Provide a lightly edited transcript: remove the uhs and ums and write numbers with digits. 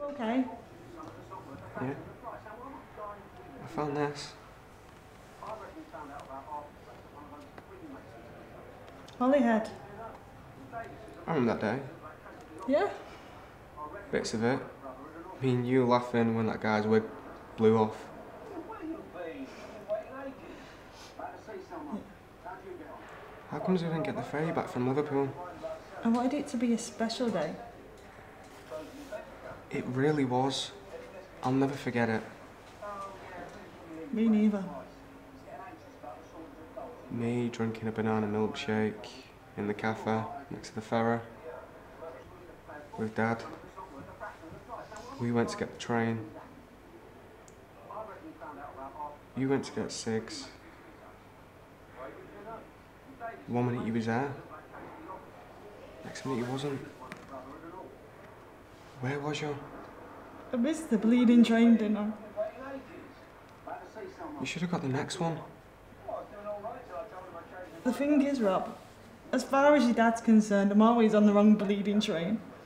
Okay. Yeah. I found this. Holyhead. I remember that day. Yeah. Bits of it. Me and you laughing when that guy's wig blew off. How comes we didn't get the ferry back from Liverpool? I wanted it to be a special day. It really was. I'll never forget it. Me neither. Me drinking a banana milkshake in the cafe next to the ferry with Dad. We went to get the train. You went to get cigs. 1 minute you was there. Next minute you wasn't. Where was you? I missed the bleeding train dinner. You should have got the next one. The thing is, Rob, as far as your dad's concerned, I'm always on the wrong bleeding train.